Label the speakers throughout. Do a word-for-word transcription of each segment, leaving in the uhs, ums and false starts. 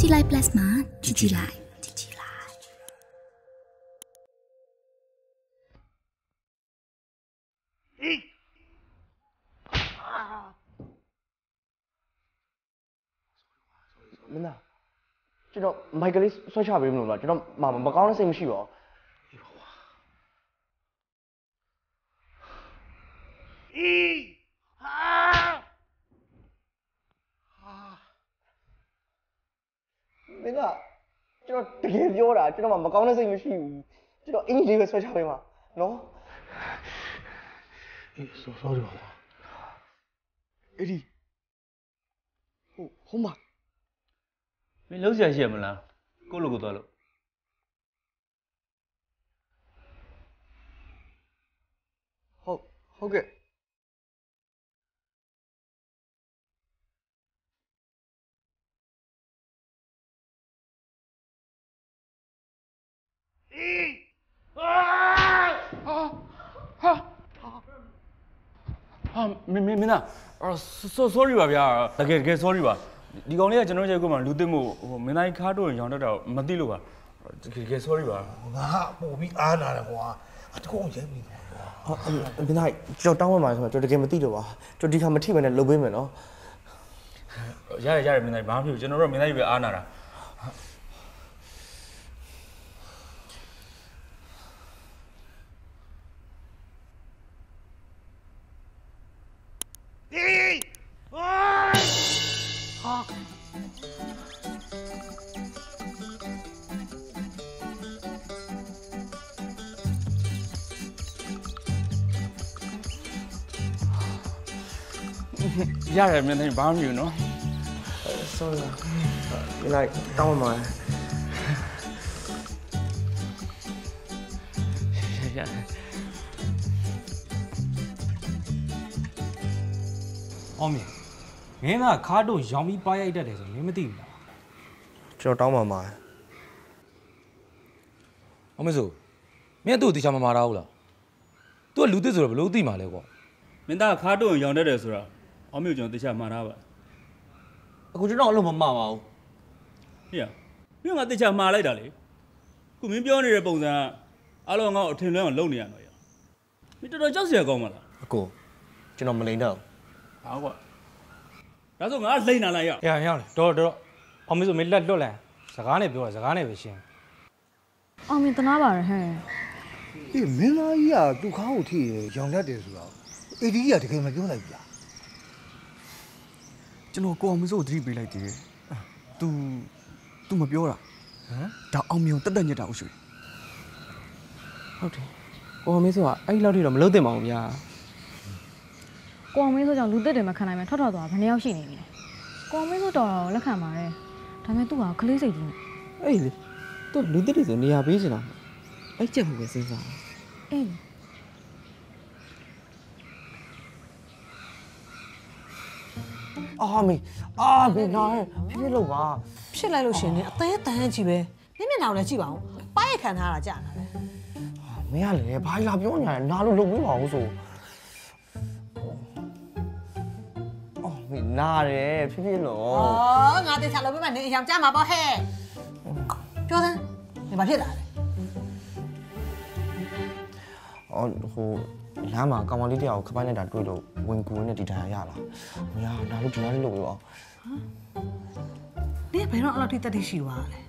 Speaker 1: G Live Plus မှာ G G Live G G Live
Speaker 2: ဟေးမင်းသားကျွန်တော်မိုက်ကလေးဆွဲချပေးမလို့လားကျွန်တော်မမကောင်းတဲ့စိတ်မရှိပါဘူးအေးဟာမင်းသားကျွန်တော်တကယ်ပြောတာကျွန်တော်မကောင်းတဲ့စိတ်မရှိဘူးကျွန်တော်အင်ကြီးလေးပဲဆွဲချပေးမှာနော်အေး sorry ပါအေးဒီဟုတ်ဟုတ်မှာ
Speaker 3: မင်းလုံးဆရာရှိရမလားကိုယ့်လိုကိုသွားလို့
Speaker 2: ဟုတ်ဟုတ်ကဲ့အေးဟာဟာ
Speaker 3: ဟာမင်းမင်းမင်းသားအော် sorry ပါဗျာတကယ်တကယ် sorry ပါဒီကောင်လေးကကျွန်တော်ရဲ့ကိုမှလူသစ်မို့ဟိုမင်းသားခါတော့ရောင်တတ်တာမသိလို့ပါတကယ်တကယ် sorry ပါ
Speaker 4: ငါပို့ပြီးအားနာတယ်ကွာအတကုံးရဲပြီကွာ
Speaker 2: ဟုတ်မင်းသားကျွန်တော်တောင်းပန်ပါတယ်ဆိုတော့ကျွန်တော်တကယ်မသိလို့ပါကျွန်တော်ဒီခါမထိပဲနဲ့လုပ်ပေးမယ်နော်
Speaker 3: ရတယ်ရတယ်မင်းသားဘာမှမဖြစ်ဘူးကျွန်တော်တို့မင်းသားကြီးပဲအားနာတာ
Speaker 2: အေးဟာ
Speaker 3: ရတယ်မင်းသားဘာမှမဖြစ်ဘူးနော်
Speaker 2: sorry မင်းလိုက်တောင်းပါမယ်
Speaker 3: ရတယ်
Speaker 5: အောင်မြင်မင်းကခါတို့ရောင်ပြီးပါရိုက်တတ်တယ်ဆိုမင်းမသိဘူးလား
Speaker 2: ကျွန်တော်တောင်းပါမှာ
Speaker 5: အောင်မစိုးမင်းကသူ့ကိုတေချာမမာတာဟုတ်လားသူကလူသစ်ဆိုတော့ဘယ်လိုသိမှာလဲကွာ
Speaker 3: မင်းသားခါတော့ရောင်တတ်တယ်ဆိုတာအောင်မျိုးကျွန်တော်တေချာမှားတာပါ
Speaker 5: အခုကျွန်တော်အလုံးမမှားပါဘူး
Speaker 3: ဟေ့ရမင်းကတေချာမှားလိုက်တာလေခုမင်းပြောနေတဲ့ပုံစံကအားလုံးငါ့ကိုအထင်လွဲအောင်လုပ်နေရမှာရမင်းတော်တော်ကြောက်စရာကောင်းပါလား
Speaker 2: အကိုကျွန်တော်မလိမ့်တော့
Speaker 3: ဟာကွာဒါဆိုငါလိမ့်နာလိုက်ရ
Speaker 5: ရရတော့တော့အောင်မစိုးမင်းလက်လွတ်လိုက်စကားနဲ့ပြောတာစကားနဲ့ပဲရှင်း
Speaker 6: အောင်မြင်တနာပါရဟဲ့
Speaker 4: အေးမင်းသားကြီးကသူ့ခါကိုထိရရောင်တတ်တယ်ဆိုတော့အေဒီကြီးကတကယ်မပြောလိုက်ဘူးလား
Speaker 7: ကျွန်တော်ကိုအောင်မစိုးကိုသတိပေးလိုက်တယ်။ तू तू မပြောတာဟမ်ဒါအောင်မြုံတက်တက်ညက်တာဟုတ်ရွှေ
Speaker 8: ဟုတ်တယ်ကိုအောင်မစိုးကအဲ့လောက်ထိတော့မလုပ်သင့်ပါဘူးဗျာ
Speaker 6: ကိုအောင်မစိုးကြောင့်လူသစ်တွေမခံနိုင်မှထွက်ထွက်သွားဘယ်နှယောက်ရှိနေပြီလဲကိုအောင်မစိုးတော်တော်လက်ခံပါတယ်ဒါပေမဲ့သူ့ကကလေးစိတ်ကြီးနဲ့
Speaker 8: အေးလေသူလူသစ်တွေဆိုနေရာပေးချင်တာအဲ့ချက်ဖို့ပဲစဉ်းစား
Speaker 6: အေး
Speaker 2: အာမေအာမေနားဖြစ်ဖြစ်လို့ပါ
Speaker 9: ဖြစ်လိုက်လို့ရှင်နေအသေးတန်းကြီးပဲနင်းမျက်နှာကိုလည်းကြည့်ပါဦးပါးရခံထားတာကြာတာပဲ
Speaker 2: မင်းကလည်းဘာလာပြောနေရလဲနားလို့လုပ်ပြီးပါဦးဆိုအော်မေနားတယ်ဖြစ်ဖြစ်လို့
Speaker 9: အော်ငါတေချာလုပ်ပြီးမှနေအယောင်ကြမှာပေါ့ဟဲ့ပြောစမ်းနေဘာဖြစ်လာလဲ
Speaker 2: အော်ဟိုလမ်းမှာကောင်မလေးတယောက်ခပိုင်းနေတာတွေ့လို့ဝင်ကူနဲ့ဒီတိုင်းရလာမရနားလို့ဒီနားလေးလုပ်ပြီးပါ
Speaker 9: နေဘယ်တော့အဲ့လောက်ထိတက်တိရှိသွားလဲ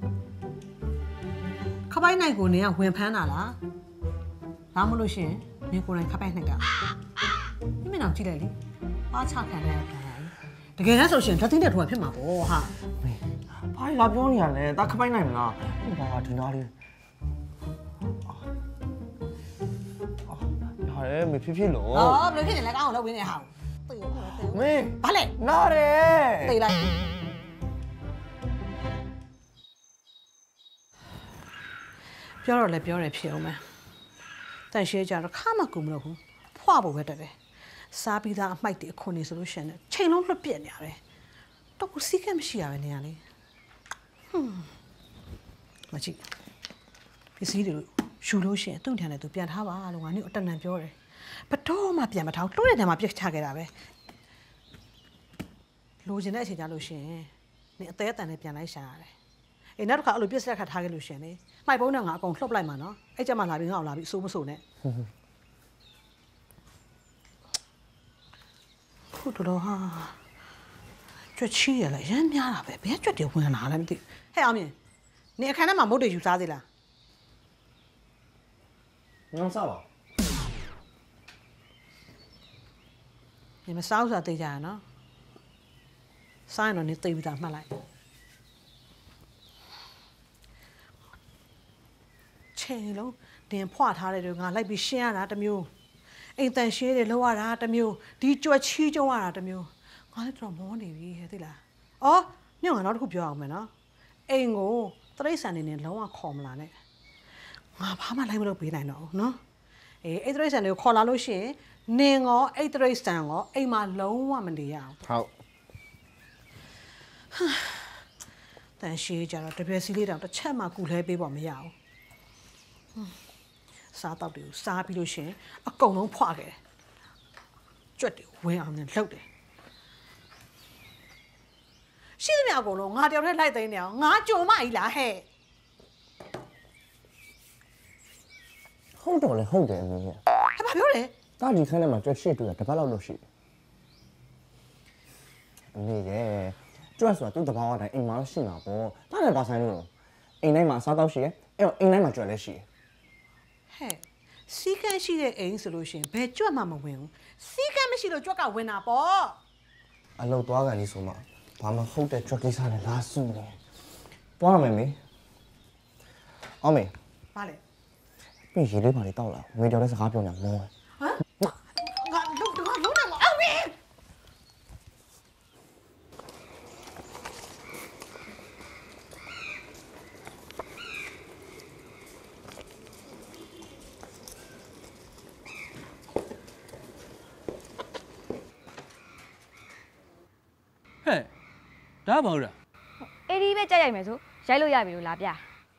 Speaker 9: ခပိုင်းနိုင်ကိုနေကဝင်ဖမ်းတာလားဒါမှမဟုတ်ရှင်နေကိုယ်တိုင်ခပိုင်းနိုင်ကဒီမင်းအောင်ကြည့်လိုက်လေပါချခံတဲ့ခံတကယ်လည်းဆိုရှင်ဓာတ်သိတဲ့ထွာဖြစ်မှာပေါ့ဟာ
Speaker 2: ဘာလာပြောနေရလဲဒါခပိုင်းနိုင်မလားဘာဒီနားလေးအဲမဖြစ်ဖြစ်လို့
Speaker 9: အော်ဘယ်လိုဖြစ်နေလဲကောင်းအောင်လုပ်ပေးနေဟာတေးရောတေး
Speaker 2: မင်း
Speaker 9: ဘာလဲ
Speaker 2: နားတယ်
Speaker 9: တေးလိုက်ပြောတော့လည်းပြောတယ်ဖြစ်အောင်မယ်တန်ရှဲကြတော့ခါမှကူမလို့ဘူးဖွာဖို့ပဲတက်တယ်စားပြီးသားအမိုက်တွေအခွန်နေဆိုလို့ရှင်တယ်ချိန်လုံးလွတ်ပြက်နေရတယ်တော့ကိုစီးကမရှိရပဲနေရလေဟွန်းမကြည့်ပစ္စည်းတွေယူလို့ရှင်သူ့ထန်နဲ့သူပြန်ထားပါလို့ငါနေအတန်တန်ပြောတယ်ဘတော့မှပြန်မထားလှုပ်တဲ့တံမှာပြစ်ချခဲ့တာပဲလိုချင်တဲ့အချိန်ကြလို့ရှင်နေအသေးအတန်နဲ့ပြန်လိုက်ရှာရတယ်အေးနောက်တစ်ခါအဲ့လိုပြစ်ဆက်ခါထားခဲ့လို့ရှင်လေမိုက်ပုံးနဲ့ငါအကုန်လှုပ်လိုက်မှာနော်အဲ့ကြမှာလာပြီးငါ့ကိုလာပြီးအစိုးမစိုးနဲ့ခုတော့ဟာကြွချီရလဲရမ်းများတာပဲဘယ်ကြွတယ်ဝင်လာလဲမသိဟဲ့အောင်မြင်နေအခန်းထဲမှာမုတ်တွေယူစားသေးလား
Speaker 2: ငါစားပါ
Speaker 9: 你们烧啥对家呢？烧了你对不到嘛来。切喽，连破他的都俺来比先啦，得没有？一旦写的老啊啦，得没有？地脚起脚啊啦，得没有？俺来做毛的味对啦。哦，你俺那都不要me呢？哎我，这里三年年老啊看不啦呢？俺怕嘛来不了别来喏，喏。哎，哎这里三年看啦老些。နေငေါအဲ့တရိတ်ဆန်ငေါအိမ်မှာလုံးဝမနေရအောင်
Speaker 2: ဟုတ်
Speaker 9: တန်ရှည်ကြတော့တပြက်စီလေးတောင်တစ်ချက်မှကူလဲပေးဖို့မရဘူးစားတော့တယ်စားပြီးလို့ရှင်အကုန်လုံးဖွာခဲ့တယ်ကြွက်တယ်ဝင်းအောင်နဲ့လှုပ်တယ်ရှိသမျှအကုန်လုံးငါတယောက်တည်းလိုက်သိမ်းနေအောင်ငါကြုံမကြီးလားဟဲ့
Speaker 2: ဟုတ်တော့လေဟုတ်တယ်အမေ
Speaker 9: ဟဲ့ဘာပြောလဲ
Speaker 2: တာဒီခန်းထဲမှာကြွက်ရှစ်တူတာတပတ်လောက်လို့ရှိတယ်အမေရဲ့ကြွက်ဆိုတာသူ့တဘာဝတိုင်းအိမ်မှာရှိမှာပေါ့တာလည်းပါဆိုင်လို့အိမ်တိုင်းမှာအစားတောက်ရှိရဲအဲ့တော့အိမ်တိုင်းမှာကြွက်လည်းရှိ
Speaker 9: ရဲဟဲ့စီကန်းရှိတဲ့အိမ်ဆိုလို့ရှိရင်ဘယ်ကြွက်မှမဝင်ဘူးစီကန်းမရှိလို့ကြွက်ကဝင်တာပေါ့
Speaker 2: အလုပ်သွားကန်လေးဆိုမှဘာမှဟုတ်တဲ့ကြွက်ကိစ္စနဲ့လာစုနေသွားရမယ်မေအောင်မေ
Speaker 9: ဘာလဲ
Speaker 2: ပြင်ရေလေးပါလေးတောက်လာငွေကြော်တဲ့စကားပြောနေမော
Speaker 9: ဟမ်ငါလုံးတော့လုံးနေမှာအောင်မေ
Speaker 3: ဟဲ့ဒါဘာလို့လဲ
Speaker 6: အေဒီပဲကြိုက်ရိုက်မယ်ဆိုရိုက်လို့ရပြီလို့လာပြ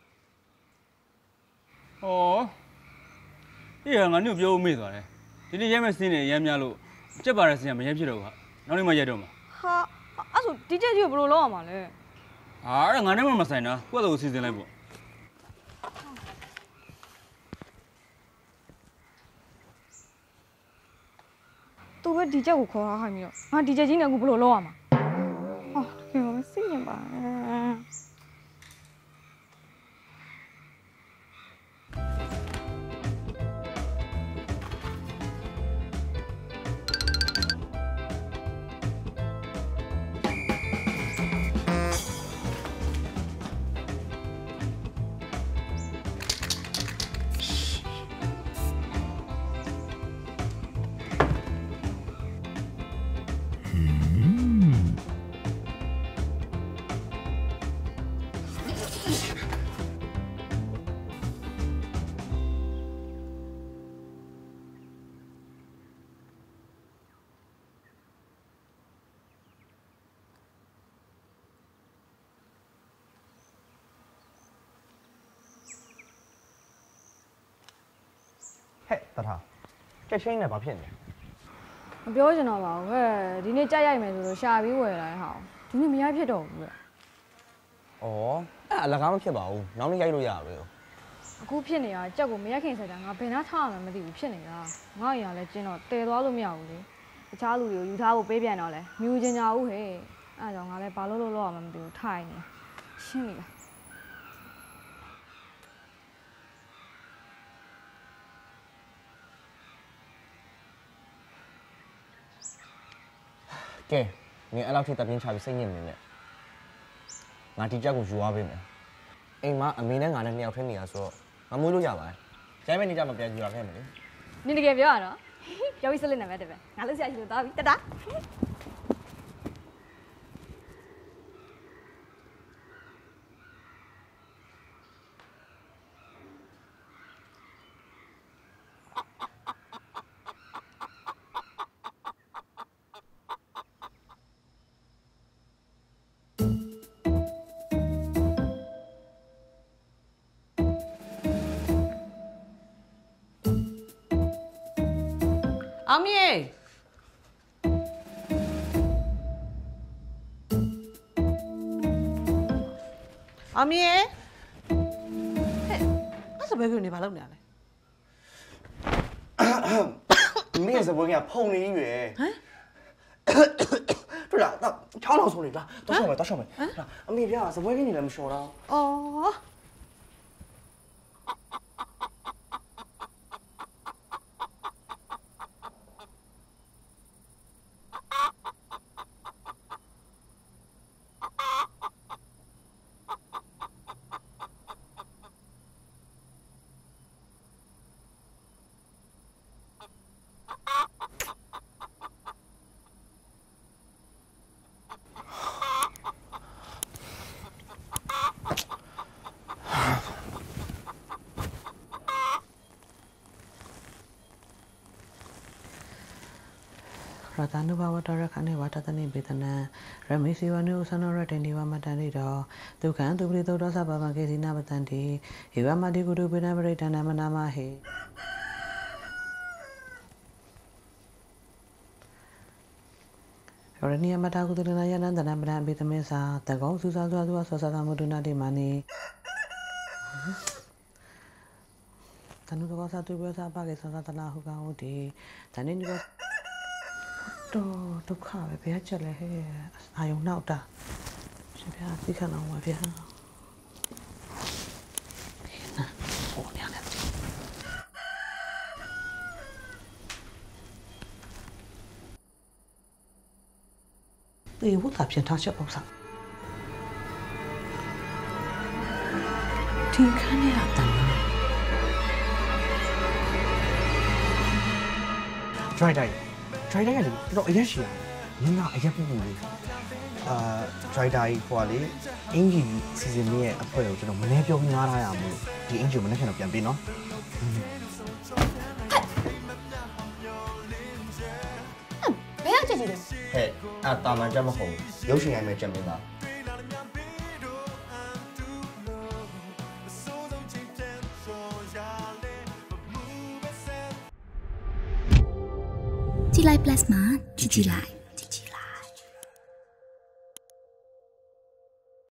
Speaker 3: ဟောအေးငါညို့ပြောမေ့သွားတယ်ဒီနေ့ရဲမဲ့စင်းနေရမ်းများလို့ကြက်ပါတဲ့စင်းကမရဲဖြစ်တော့ဘူးဟာနောက်နေ့မှရဲတော့မှာ
Speaker 6: ဟာအဲ့ဆိုဒီကြက်ကြီးကိုဘယ်လိုလုပ်အောင်မလဲ
Speaker 3: ဟာအဲ့ငါနဲ့မှမဆိုင်တာကိုယ့်အတူစီစဉ်လိုက်ပေါ့
Speaker 6: သူပဲဒီကြက်ကိုခေါ်ထားခိုင်းပြီးတော့ငါဒီကြက်ကြီးနဲ့အခုဘယ်လိုလုပ်အောင်မှာဟောဒီလိုမစိတ်ညစ်ပါ
Speaker 2: ဟဲ့တထားကြက်ချင်းနဲ့ဘာဖြစ်နေ
Speaker 6: မပြောချင်တော့ပါဘူးဟဲ့ဒီနေ့ကြက်ရိုက်မယ်ဆိုလို့ရှာပြီးဝယ်လာတဲ့ဟာဒီနေ့မရဖြစ်တော့ဘူးလေ
Speaker 2: ဩအဲ့အလကားမဖြစ်ပါဘူးနောက်နေ့ရိုက်လို့ရပါပဲ
Speaker 6: အခုဖြစ်နေတာကြက်ကိုမရက်ခင်ဆက်တာငါဘယ်နှထားမှမသိဘူးဖြစ်နေတာငါ့အရင်ကလည်းကျင်းတော့တည်သွားလို့မရဘူးလေတခြားလူတွေကိုယူထားဖို့ပေးပြန်တော့လဲမြူချင်ကြဘူးဟဲ့အဲ့ကြောင့်ငါလည်းဘာလို့လို့လောက်အောင်မသိဘူးထိုင်နေရှင်းပြီလား
Speaker 2: ကဲနင်အဲ့လောက်ထိတပြင်းချပြီးစိတ်ညစ်နေနဲ့ငါဒီချက်ကိုယူသွားပေးမယ်အိမ်မှာအမေနဲ့ငါနဲ့နှစ်ယောက်ထဲနေရဆိုတော့ငါမွေးလို့ရပါတယ်ကျိုင်းမဲ့နေကြမပြန်ယူရခဲ့မယ်လေ
Speaker 6: နင်တကယ်ပြောရတော့ပြောပြီးစလစ်နေမယ်တပည့်ငါလို့ဆရာကြီးလို့သွားပြီတတာ
Speaker 9: အောင်မြေ阿明，嘿，我怎么给你把弄来了？
Speaker 2: 你也是不给他碰你远。哎，对了，那超老粗里了，到上面，到上面。阿明呀，是不给你那么说了。
Speaker 9: 哦。Ratanu bawa tora kane wata tani betana ramisi wanu sanora tendi wa matani do tukan tu beli tora sa baba ke sina batandi iwa mati guru bina berita nama nama he Orangnya mata aku tu na ya nanda na bina betame sa tagau susah susah susah susah kamu tu na di mana Tanu tu kau satu biasa apa ke susah tanah aku kau di tani juga Đồ đục khảo về phía trở lại ai ông nào ta sẽ phía đi khả năng ngoài phía nè ổn nha nè đi hút tạp trên thao chợ bóng sẵn thì khá này là tầm
Speaker 2: Try đây try တိုင်းကလေတော်တော်အရက်ရှိရတယ်။မင်းကအရက်ပူပူလေးအာ try တိုင်းဟိုကလေအင်ဂျီစီဇန်လေးရဲ့အဖွဲကိုကျွန်တော်မနေ့ပြောငားထားရမို့ဒီအင်ဂျီကိုမနေ့ကတော့ပြန်ပေးနော်။
Speaker 1: ဘယ်ရောက်ကြည့်ကြည့်လဲ
Speaker 2: ဟဲ့အတာမန်ချက်မဟုတ်ရုပ်ရှင်ရိုင်းမဲ့ချက်မင်းသား
Speaker 1: ကြည်လိုက် plus မှာကြည်ကြည်လိုက်